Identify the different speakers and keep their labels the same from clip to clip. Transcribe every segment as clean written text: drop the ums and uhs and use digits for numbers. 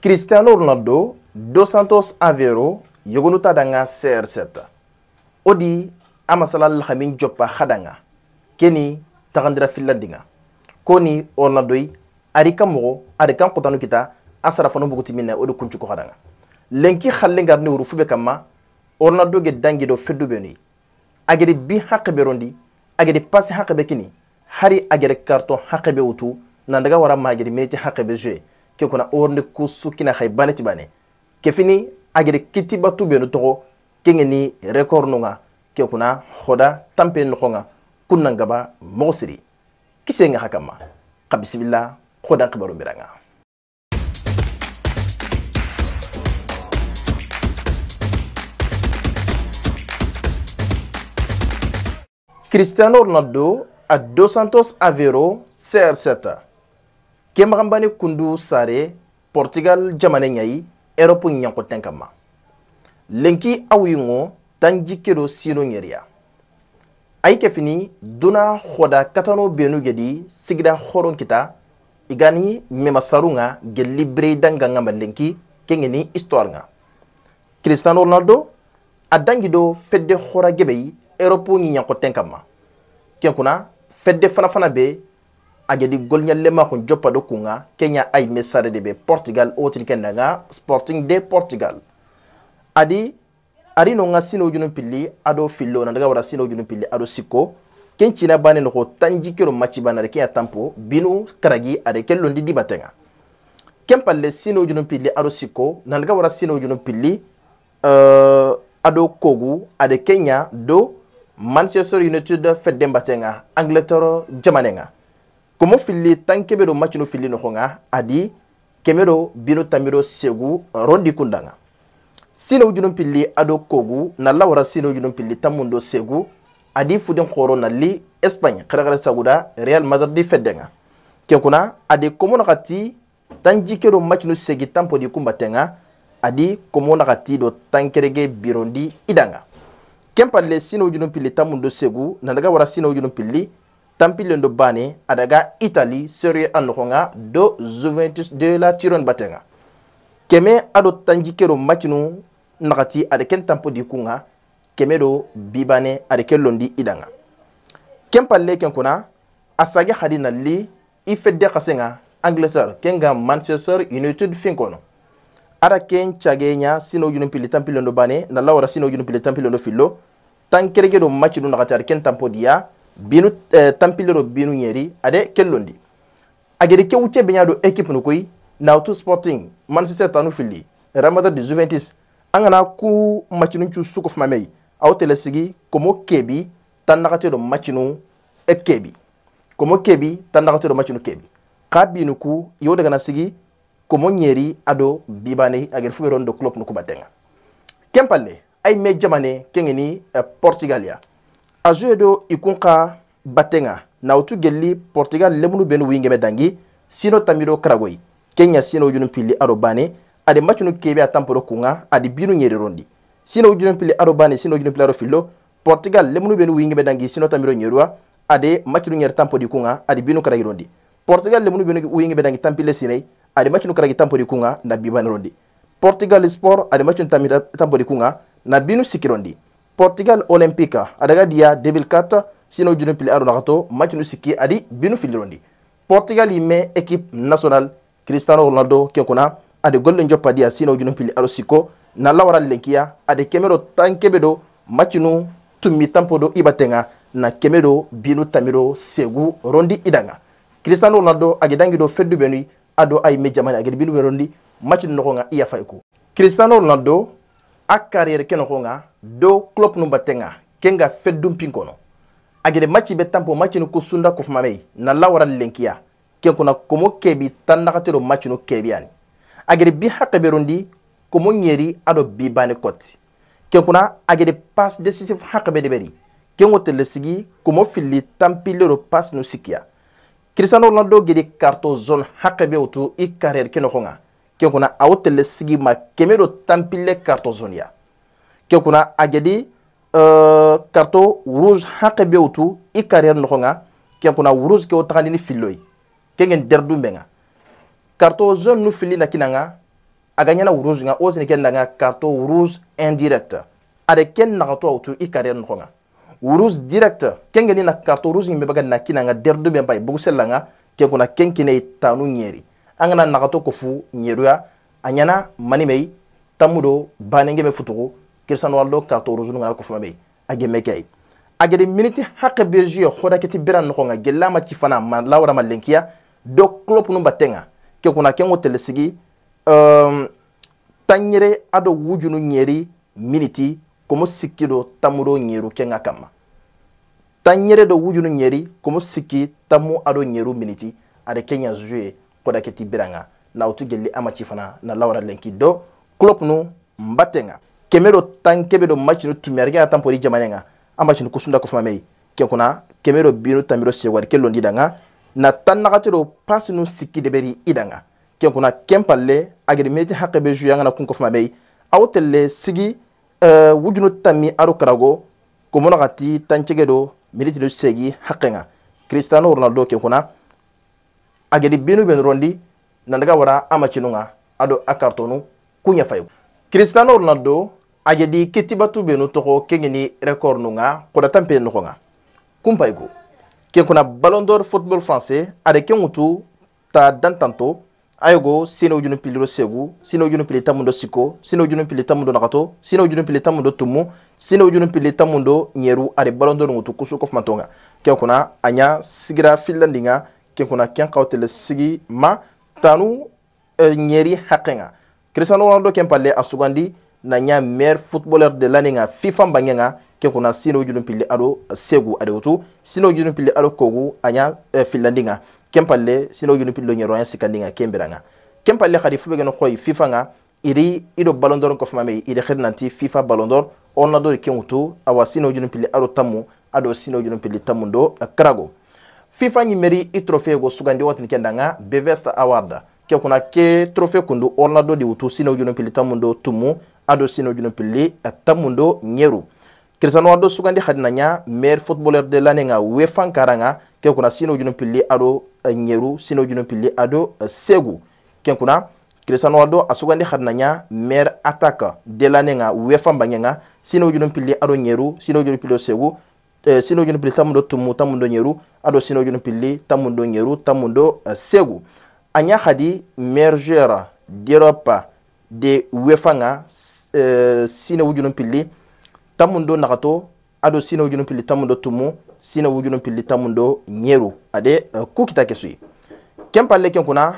Speaker 1: Cristiano Ronaldo 200 Aveiro yogonuta danga CR7 odi amasalal khamin joppa khadanga keni tagandira fillandinga koni Ronaldo arika mogo arika qotanu kita asara fanu buguti minna odi kunchu ko khadanga lenki khalle ngarni wuru fube kama Ronaldo ge dangi do feddu beni agedi bi haqqe rondi agedi passe haqqe kini hari agedi carton haqqe utu nandaga wara magedi miniti haqqe jouer ke kuna orne kusu kina khay baneti bane ke fini agede kiti batu benu togo kengeni record nunga ke kuna khoda tampe nkhonga kunna ngaba mosiri kisenga hakama qabisbillah khoda khibaru miranga. Cristiano Ronaldo a 200 Aveiro CR7 Kemrambane kundu sare Portugal jamane nyai Europe nyanko tenkama lenki awingo tanjikero sino nyeria ayke fini duna khoda katano benu gedi sigida khoron kita igani memasarunga gelibre danga ngamba lenki kengeni histoire nga Cristiano Ronaldo adangido fedde khora gebei Europe nyanko tenkama kenkuna fedde fana be agedi golnya lema ko joppa do kunga Kenya ay mesare de be Portugal otin kenanga Sporting de Portugal adi ari no ngasino junum pilli ado fillo na daga wara sino junum pilli ado sikko kencina bane no ko tanji kero match banare ke tampo binu karagi ade kello ndi dibatenga kempalle sino junum pilli ado sikko na daga wara sino junum pilli ado kogu ade Kenya do Manchester United fedde mbatenga Angleterre jamanenga komo fili tankebero matchino fili no honga adi kemero bino tamiro segu rondi kundanga sino junum pili ado kogu na lawara sino junum pili tamundo segu adi fuden khoro na li Espagne khara saguda Real Madrid fedenga kenkuna adi komo nakati tanjikero matchino segi tampo di kumbatenga adi komo nakati do tankerege birondi idanga kempalle sino junum pili tamundo segu na daga wara sino junum pili tampilendo bane adaga Italie Serie A nokonga do Juventus de la Turin batenga keme ado tanjikero matchinu nakati adeken tampo di kunga keme do bibane adeken londi idanga kempalle kenkuna asage hadina li ifedde kasenga Angleterre kenga Manchester United finkono ada ken chagenya sino junum pili tampilendo bane na lawara sino junum pili tampilendo fillo tankerege do matchinu nakati adeken tampo dia binu tampilero binu nyeri ade kellondi agede kewuche benyado équipe no koy Nautu Sporting Manchester tanu fili Ramada de Juventus angana ku matchinu chu suko famay aw telesigi komo kebi tanakate do matchinu kebi komo kebi tanakate do matchinu kebi kabinu ku yo daga na sigi komo nyeri ado bibane agede fuberon do club no ko batenga kempalle ay me jamane kengeni Portugalia ajuedo ikunka batenga Nautu gelli Portugal lemunu benu wingeme dangi sino tamiro karagoi Kenya sino junum pili arobane ade matchunu kebe atamporo kunga ade binu nyeri rondi sino junum pili arobane sino junum pili arofilo Portugal lemunu benu wingeme dangi sino tamiro nyerwa ade matchunu nyer tampo di kunga ade binu karagi rondi Portugal lemunu benu wingeme dangi tampile sinai ade matchunu karagi tampo di kunga na bibane rondi Portugal Sport ade matchunu tamira tampo di kunga na binu sikirondi Portugal Olympique adaga dia 2004 sino junum pili aro nakato matchunu sikki adi binu filirondi Portugal yime équipe nationale Cristiano Ronaldo kenkuna ade golle njoppa dia sino junum pili aro sikko na lawara lenkia ade kemero tankebedo matchunu tummi tampodo ibatenga na kemedo binu tamiro segu rondi idanga Cristiano Ronaldo agedangido feddu benu ado ay mejamani agedi binu rondi matchunu nokonga iya fayko Cristiano Ronaldo a carrière kenokonga do club no batenga kenga feddum pinkono agede matchi be tampo matchi no kusunda ko famay na lawara lenkia kenkuna komo kebi tannakatero matchi no kebiani agede bi hakke berondi komo nyeri ado bi bane koti kenkuna agede pass décisif hakke be deberi kengo telesigi komo fili tampilero pass no sikia Cristiano Ronaldo gede carton zone hakke be otu i carrière kenokonga kenkuna awotele sigi ma kemero tampile carton zone ya kenkuna agedi carton rouge hakke be otu i carrière nokonga kenkuna rouge ke otagandi ni filloy kengen derdu benga carton jaune nu fili na kinanga aga nyana rouge nga ozini ken nga carton rouge indirect ade ken na to auto I carrière no nga rouge direct ken ngeni na carton rouge ngbe baga na kina nga derdo be bay bugusel nga ken kuna ken kine tanu nyeri angana na to ko fu nyeru ya anyana mani mei tamudo banenge me futugo Cristiano Ronaldo carton rouge nga ko fu mabey age mekay age de minute hakke be jeu khoda keti biran no nga gella ma ci fana ma lawra ma lenkiya do club no batenga ken kuna ken wotel sigi tanyere ado wujunu nyeri miniti komo sikido tamuro nyeru kenga kama tanyere do wujunu nyeri komo siki tamu ado nyeru miniti ade kenya jouer koda keti biranga na utu gelli amachi fana na lawra lenki do club no mbatenga kemero tankebe do match no tumiarga tampori jamanenga amachi no kusunda ko famay ken kuna kemero binu tamiro sewar kellondi danga na tannakatiro passe no sikki de beri idanga ken kuna kempalle agri meti hakke be juyanga na kunko famay awtelle sigi wujunu tammi aro karago ko monakati tancege do militi do segi hakkenga Cristiano Ronaldo ken kuna agedi binu ben rondi nandaga wara amachinunga ado akartonu kunya fayu Cristiano Ronaldo agedi ketibatu benu toko kengeni record nunga koda tampe nunga kumpaigo ken kuna Ballon d'Or football français ade kengutu ta dantanto ayogo sino ujunu piliro segu sino ujunu pilita mundo siko sino ujunu pilita mundo nakato sino ujunu pilita mundo tumu sino ujunu pilita mundo nyeru ade Ballon d'Or ngutu kusu kof matonga ken kuna anya sigira finlandinga ken kuna ken kawtele sigi ma tanu nyeri hakenga Cristiano Ronaldo ken palle asugandi na nya meilleur footballeur de l'année nga FIFA bangenga ken kuna sino ujunu pili ado segu ade utu sino ujunu pili ado kogu anya finlandinga kempalle sino yunu pillo nyero yan sikandinga kembiranga kempalle khadi fubege no khoy FIFA nga iri ido Ballon d'Or ko famame ide khirnanti FIFA Ballon d'Or on adori kengutu awa sino yunu pilli ado tamu ado sino yunu pilli tamundo krago FIFA ni meri i trophée go sugandi watin kendanga Bevest Award ke kuna ke trophée kundu Orlando di utu sino yunu pilli tamundo tumu ado sino yunu pilli tamundo nyeru Cristiano Ronaldo sugandi khadinanya meilleur footballeur de l'année nga UEFA karanga ke kuna sino yunu pilli ado nyeru sino yunu pilli ado segu ken kuna Cristiano Ronaldo asugandi khadnanya meilleur attaque de l'année nga UEFA bangenga sino yunu pilli ado nyeru sino yunu pilli segu sino yunu pilli tamundo tumu tamundo nyeru ado sino yunu pilli tamundo nyeru tamundo segu anya khadi meilleur joueur d'Europe de UEFA nga sino yunu pilli tamundo nakato ado sino yunu pilli tamundo tumu sina wujunu pilli tamundo nyeru ade kukita kesui kempalle ken kuna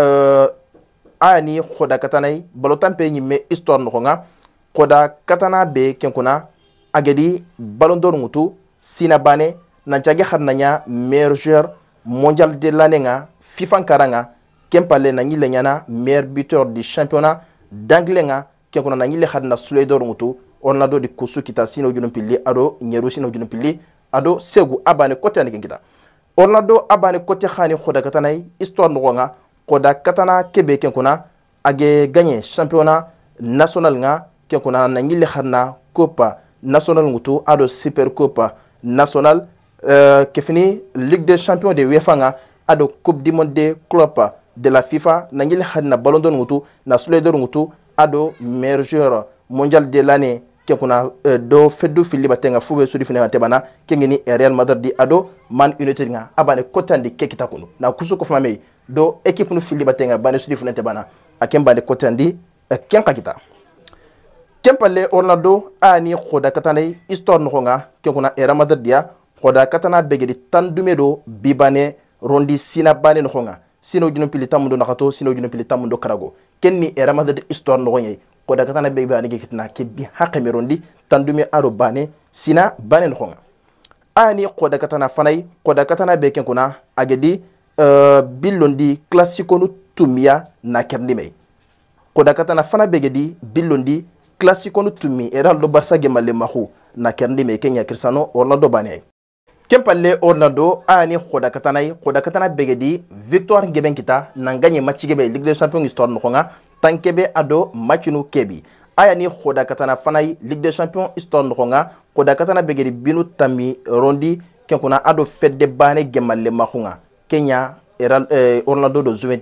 Speaker 1: ani khoda katanai balotampe nyimme histoire no nga khoda katana be ken kuna agedi Ballon d'Or ngutu sina bane na jage kharnanya meilleur joueur mondial de l'année nga FIFA karanga kempalle na nyile nyana meilleur buteur du championnat d'anglais nga ken kuna na nyile kharna Suledor ngutu Ronaldo di kusu kita sina wujunu pilli ado nyeru sina wujunu pilli ado segu abane kote ani kita Ronaldo abane kote khani khoda katanai histoire ngonga khoda katana kebe ken kuna age gagné championnat national nga ken kuna na ngile kharna copa national ngutu ado super copa national kefini ligue des champions de UEFA nga ado coupe du monde de club de la FIFA na ngile kharna Ballon d'Or ngutu na Suledor ngutu ado meilleur joueur mondial de l'année ke kuna do feddu fili batenga fube sudi fina tebana kengeni Real Madrid di ado Man United nga abane kotandi kekita kunu na kusuko famame do équipe nu fili batenga bane sudi fina tebana akemba de kotandi kenka kita kempalle Ronaldo ani khoda katane histoire no nga ke kuna Real Madrid dia khoda katana begedi tandumedo bibane rondi sina bane no nga sino jino pili tamundo nakato sino jino pili tamundo karago kenni Real Madrid histoire no ngey koda katana be ba ngi kitna ke bi haqqe rondi tandumi aro bane sina bane no nga ani koda katana fanay koda katana be ken kuna agedi billondi classico no tumia na kerndi me koda katana fana be gedi billondi classico no tumi era do barsa gemalle mahu na kerndi me kenya Cristiano Ronaldo bane kempalle Ronaldo ani koda katana be gedi victoire ngeben kita na gagné match gebe Ligue des Champions histoire no nga tankebe ado matchinu kebi aya ni khoda katana fanay Ligue des Champions histoire no nga khoda katana begedi binu tami rondi kenkuna ado fedde bane gemalle mahunga Kenya Ronaldo do Juventus ya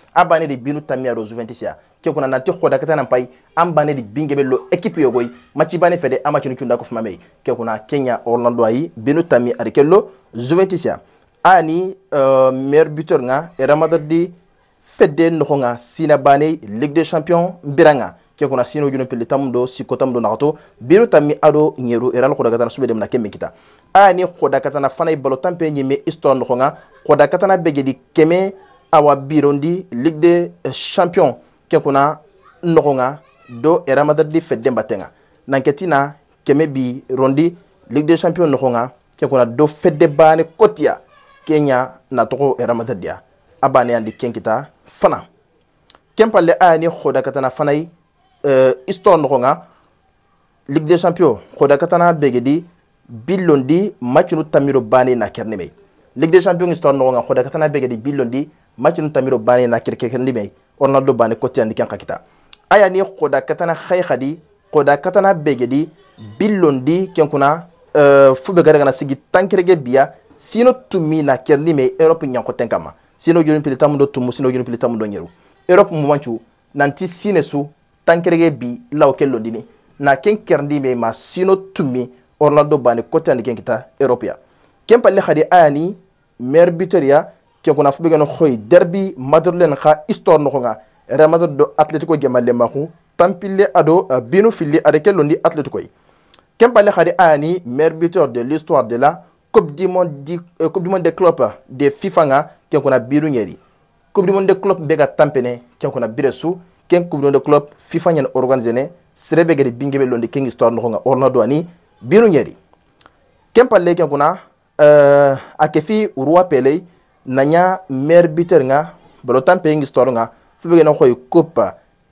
Speaker 1: abane de binu tamia ro Juventus ya ke kuna nanti khoda katana pai ambane di bingebe lo equipe yogoy match bane fede ama chunu chunda ko fumame ke kuna Kenya Orlando ayi binu tami arikello Juventus ya ani meilleur buteur nga e ramadadi fede no nga sina bane Ligue des Champions biranga ke kuna sino juno pele tamdo sikotamdo nakato binu tami ado nyeru eral khoda katana sube dem na kemme kita ani khoda katana fana balo tampe nyime histoire no nga khoda katana begedi keme awa birondi Ligue des Champions ke kuna nokonga do era madadi fedde mbatenga nanketina keme bi rondi Ligue des Champions nokonga ke kuna do fedde bane kotia Kenya na toko era madadia abane andi kenkita fana kempalle ani khoda katana fanai histoire nokonga Ligue des Champions khoda katana begedi bilondi matchunu tamiro bane na kerneme Ligue des Champions histoire nokonga khoda katana begedi bilondi matchunu tamiro bane na kerneme Orlando bane kotia ndi kanka kita aya ni khoda katana khay khadi khoda katana begedi bilondi kenkuna fube gada gana sigi tankerege biya sino tumi na kernime Europe nyanko tenkama sino joni pili tamundo tumu sino joni pili tamundo nyeru Europe mumanchu nanti sinesu tankerege bi law kellondini na ken kernime ma sino tumi Orlando bane kotia ndi kenkita Europea kempalle khadi aya ni meilleur buteur ya ke kuna fube gano khoy derby madurlen kha histoire no nga Real Madrid do Atletico gemalle maxu tampille ado binu filli adeke londi Atletico yi kempale khadi ani meilleur buteur de l'histoire de la Coupe du monde des clubs de FIFA nga ke kuna biru nyeri Coupe du monde des clubs bega tampene ke kuna biresu ken Coupe du monde des clubs FIFA nyen organisé serebe gedi bingebe londi ken histoire no nga Orlando ani biru nyeri kempale ke kuna akefi urwa pele nanya meilleur buteur nga balo tampe histoire nga fube na khoy coupe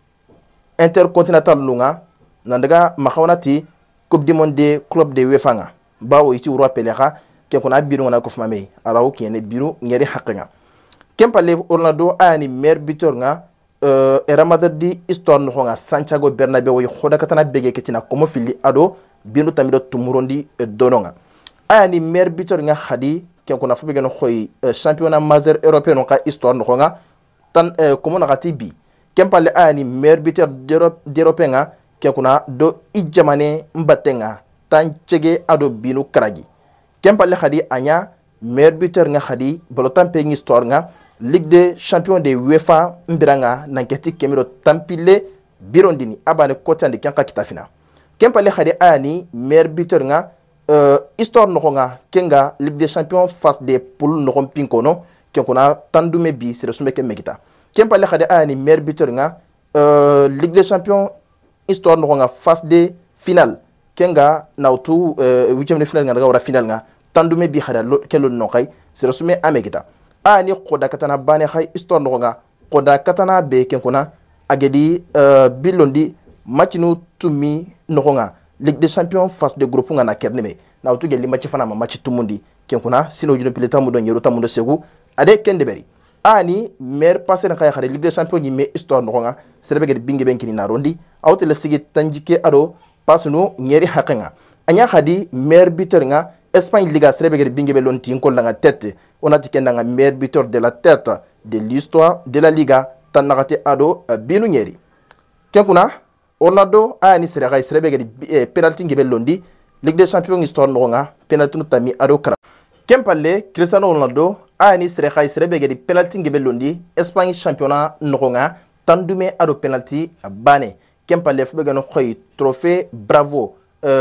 Speaker 1: intercontinental lunga nandaga makhawnati Coupe du monde des clubs de UEFA nga bawo iti urwa pele kha ke kuna biru na ko fumame araw kiyene biru ngeri hakanga kempalle Orlando ani meilleur buteur nga era madadi histoire no nga Santiago Bernabéu khoda katana bege ketina komo fili ado binu tamido tumurondi dononga ani meilleur buteur nga khadi ke kuna fube gano khoy championnat majeur européen ka histoire no nga tan komo nakati bi kempalle ani meilleur buteur d'Europe nga ke kuna do ijamane mbatenga tan chege ado binu karagi kempalle khadi anya meilleur buteur nga khadi bolo tampe histoire nga Ligue des Champions de UEFA mbiranga nanketi kemiro tampile birondini abane kotandi kanka kitafina kempalle khadi ani meilleur buteur nga histoire no nga kenga Ligue des Champions face des poules no pinkono ke kuna tandume bi sere sumeke mekita kempalle khadi ani meilleur buteur nga Ligue des Champions histoire no nga face des finales kenga nautu 8e de finale nga wara final nga tandume bi khada kelo no kay sere sume amekita ani khoda katana bane khay histoire no nga khoda katana be ken kuna agedi bilondi matchinu tumi no nga Ligue des Champions face de groupe nga na kerneme na utu gelli match fana ma match tumundi ken kuna sino juno pile tamudo nyeru tamudo segu ade kende beri ani meilleur passeur khay khade Ligue des Champions ni me histoire no nga serbe gedi binge benkini na rondi awte le sigi tanjike ado pasunu nyeri hakenga anya khadi meilleur buteur nga Espagne Liga serbe gedi binge be lonti ko nga tête onati kenda nga meilleur buteur de la tête de l'histoire de la Liga tanakate ado binu nyeri ken kuna Orlando ani serebe gedi penalty ngebe londi Ligue des Champions histoire no nga penalty no tami ado kara kempalle Cristiano Ronaldo ani serebe gedi penalty ngebe londi Espagne championnat no nga tandume ado penalty bane kempalle fube gano khoy trophée bravo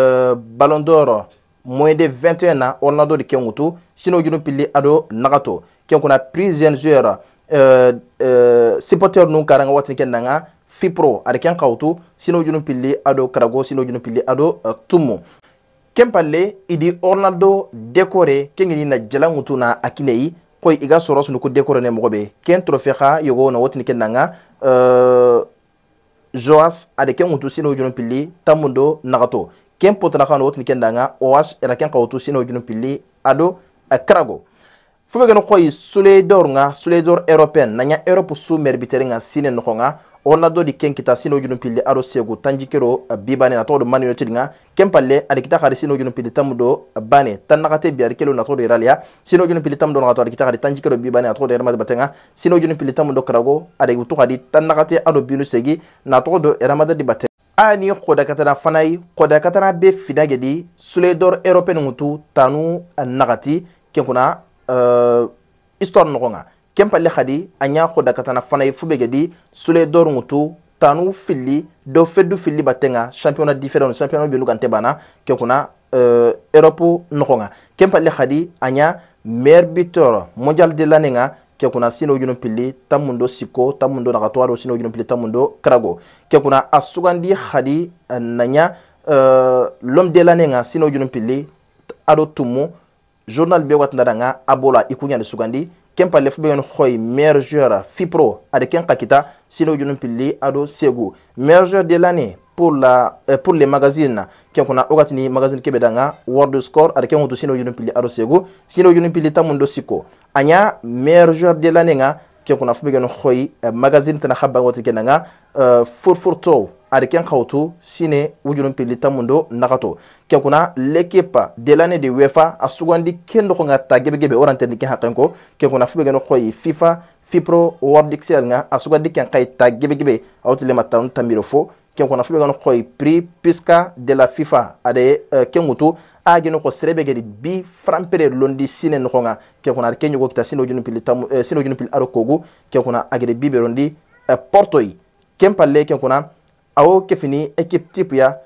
Speaker 1: Ballon d'Or moins de 21 ans Ronaldo de kengutu sino juno pili ado nagato kenkuna prix jeune joueur supporter no karanga watni kenanga Fipro ade ken kawtu sino junum pilli ado karago sino junum pilli ado tumu kempalle idi Orlando décoré kengini na jalangutu na akinei koy iga soros no ko décoré ne mogobe ken trophée kha yogo na wotni kenanga Joas ade ken mutu sino junum pilli tamundo nagato ken potana kha no wotni kenanga Oas era ken kawtu sino junum pilli ado karago fube gano koy Souley d'Or européen nanya Europe sous merbitere nga sine no nga ona do di ken kita sino junum pilli aro segu tanjikero bibane na to do Man United nga kempalle adi kita khari sino junum pilli tamudo bane tan nakate biar kelo na to do Iralia sino junum pilli tamudo na to adi kita khari tanjikero bibane na to do Real batenga sino junum pilli tamudo krago adi utu khadi tan nakate ado binu segi na to do Real Madrid batenga ani khoda katana fanai khoda katana be fidagedi suledor européen ngutu tanu nakati kenkuna histoire nokonga kempalle khadi anya khoda katana fanay fubegedi sule dor ngutu tanu fili do fedu fili batenga championnat différent championnat binu gante bana kekuna Europe nokonga kempalle khadi anya meilleur buteur mondial de l'année nga kekuna sino juno pili tamundo siko tamundo nakatwaro sino juno pili tamundo krago kekuna asugandi khadi nanya l'homme de l'année nga sino juno pili ado tumu journal be watndanga abola ikunya de sugandi kempa le fubegen khoy meilleur joueur FIPRO ade ken kakita sino junum pilli ado segu meilleur joueur de l'année pour les magazines kenkuna ogatini magazine kebedanga world score ade ken wutu sino junum pilli ado segu sino junum pilli tamundo siko anya meilleur joueur de l'année nga kenkuna fubegen khoy magazine tana khabba wotu kenanga furfurto ade ken khawtu sine wujunum pilli tamundo nakato kenkuna l'équipe de l'année de UEFA asugandi kendo ko ngata gebe orante ni ken hakanko kenkuna fubegen khoy FIFA FIPRO World Excel nga asugandi ken kayta gebe awtule matan tamiro fo kenkuna fubegen khoy prix Pisca de la FIFA ade kengutu ageno ko serebe gedi bi frampere londi sine no nga kenkuna kenyo ko kita sino junum pilli sino junum pilli aro kogu kenkuna agede bibe rondi portoy kempalle kenkuna awo kefini équipe type ya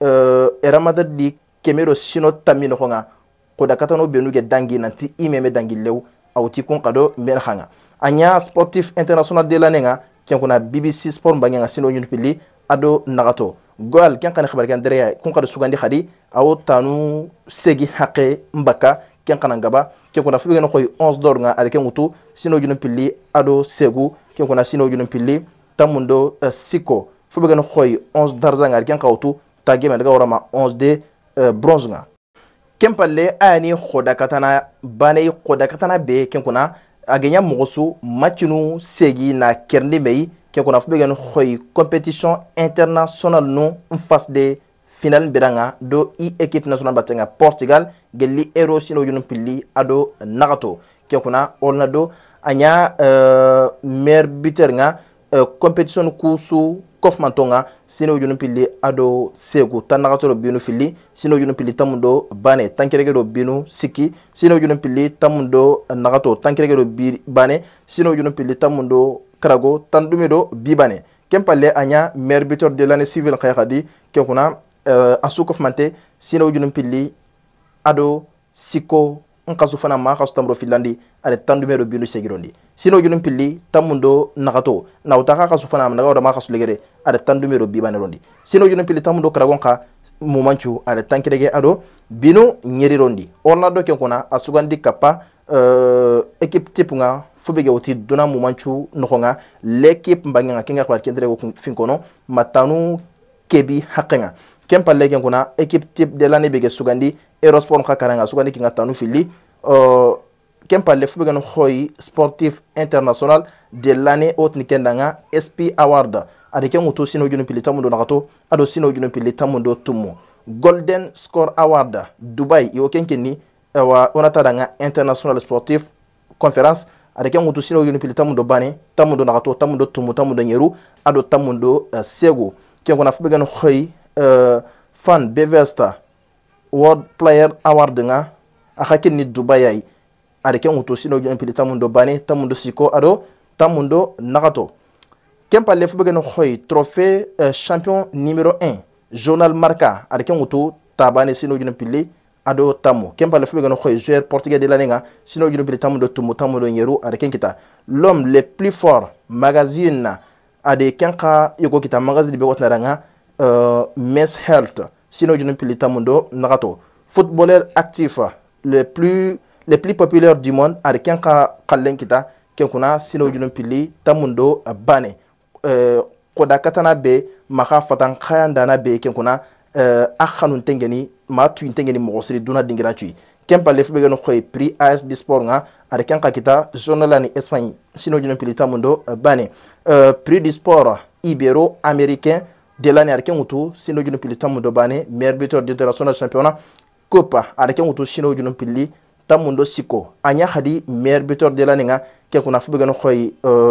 Speaker 1: eramada di kemero sino tamino nga koda katano benu ge dangi nanti imeme dangi lew awti kon kado mer khanga anya sportif international de l'année nga kenkuna BBC Sport mbanga sino nyun pili ado nagato gol ken kan khabar kan dere kon kado sugandi khadi awo tanu segi haqe mbaka ken kan ngaba kenkuna fubi ngeno koy 11 d'or nga ale kengutu sino nyun pili ado segu kenkuna sino nyun pili tamundo siko fubi ngeno koy 11 d'argent nga ken kawtu tageme daga warama 11 de bronze nga kempalle ani khoda katana bane khoda katana be kenkuna agenya mogosu matchinu segi na kerndi mei kenkuna fubegen khoy compétition internationale no en face de final beranga do équipe nationale batenga Portugal gelli euro sino yunum pilli ado nagato kenkuna olnado anya meilleur buteur nga compétition kusu kofmantonga sino junum pilli ado segu tanagato binu fili sino junum pilli tamundo bane tankerege do binu siki sino junum pilli tamundo nagato tankerege do bane sino junum pilli tamundo krago tandume do bibane kempalle anya meilleur buteur de l'année civile khaykhadi kekuna asukof mante sino junum pilli ado siko nkasu fana ma khasu tamro filandi ade tandume do binu segirondi sino junum pilli tamundo nagato na utaka khasu fana ma naga ma khasu legere ade tandumero bibane rondi sino junum pilli tamundo kragon kha mumanchu ade tankirege ado binu nyeri rondi orlando kenkuna asugandi kappa équipe type nga fubege oti duna mumanchu nokonga l'équipe mbanga kenga kwa kendere ko finkono matanu kebi hakenga kempalle kenkuna équipe type de l'année bege sugandi Eurosport karanga sugandi kinga tanu fili kempalle fubege no khoy sportif international de l'année otni kendanga SP Award ade kengutu sino junum pilli tamundo nagato ado sino junum pilli tamundo tumu Golden Score Award Dubai yo kenkeni wa onata danga international sportif conference ade kengutu sino junum pilli tamundo bane tamundo nagato tamundo tumu tamundo nyeru ado tamundo sego kenkuna fubege no khoy fan Bevesta World Player Award nga akakeni Dubai ay ade kengutu sino junum pilli tamundo bane tamundo siko ado tamundo nagato Kempa le fubegen khoy trophée champion numéro 1 journal Marca avec un auto tabane sino junum pilli ado tamu Kempa le fubegen khoy joueur portugais de l'année sino junum pilli tamu do tumu tamu do nyeru avec kita l'homme le plus fort magazine ade kenka yoko kita magazine be wotna ranga Men's Health sino junum pilli tamu do nagato footballeur actif le plus populaire du monde ade kenka kallen kita kenkuna sino junum pilli tamundo bane koda katana be maka fatan khayanda na be kenkuna akhanun tengeni ma tu tengeni mogosri duna dingira tui kempa le fube gano khoy prix AS du sport nga ada kenka kita journal ni Espagne sino juno pilita mundo bane prix du sport ibero américain de l'année ada kengutu sino juno pilita mundo bane meilleur buteur d'international championnat copa ada kengutu sino juno pili tamundo siko anya hadi meilleur buteur de l'année nga kenkuna fube gano khoy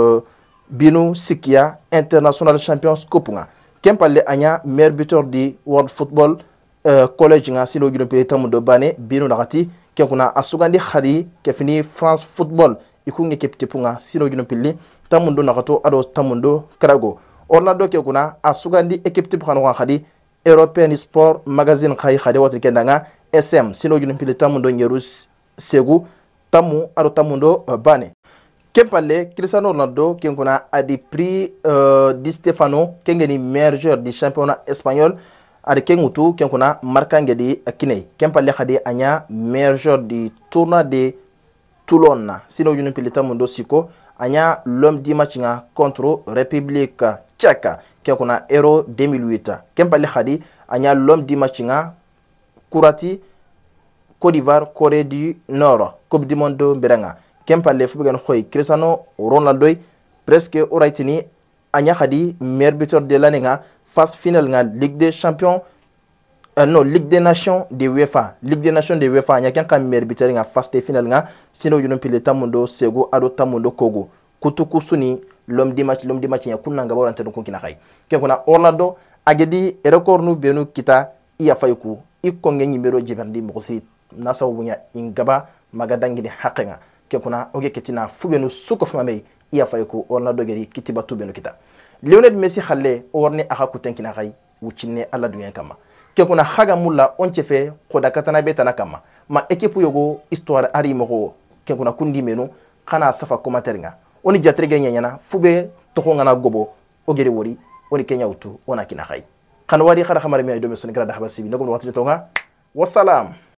Speaker 1: binu sikia international champions cup nga kempa le anya meilleur buteur di world football college nga silo gido pele tamundo bane binu nakati kenkuna asugandi khari kefini France football ikunge keptipunga silo gido pele tamundo nakato ado tamundo karago orlando kenkuna asugandi ekeptipu kanwa khadi European Sport Magazine khai khade wati kendanga SM silo gido pele tamundo nyeru segu tamu ado tamundo bane kempale Cristiano Ronaldo kenkuna adi prix di Stefano kengeni meilleur joueur du championnat espagnol ade kengutu kenkuna markange di kinei kempale khadi anya meilleur joueur du tournoi de Toulon sino yunu pilita mundo siko anya l'homme du match nga contre République tchèque kenkuna Euro 2008 kempale khadi anya l'homme du match nga Kurati Côte d'Ivoire Corée du Nord Coupe du monde beranga kempale fubegan khoy Cristiano Ronaldo presque oraitini anya khadi meilleur buteur de l'année nga phase finale nga Ligue des Champions non Ligue des Nations de UEFA Ligue des Nations de UEFA nya kan meilleur buteur nga phase de finale nga sino yuno pile tamundo sego ado tamundo kogo kutuku suni l'homme du match nya kunna ngaba warante ko kina khay kenkuna Ronaldo agedi record nu benu kita iya fayku ikonge nyimero jiberndi mo si nasawu ingaba magadangi de hakenga kenkuna oge ketina fubenu suko famay iya fayku Ronaldo geri kitiba tubenu kita Lionel Messi khalle orne aka kutenkina khay wucine alla dunya kama kenkuna haga mulla on chefe khoda katana betana kama ma equipe yogo histoire ari moko kenkuna kundi menu kana safa commentaire nga oni jatrege nyanyana fube to ngana gobo ogere wori oni kenya utu ona kina khay kan wadi khara khamar mi ay do me son kala da habasi bi nagum wati tonga wassalam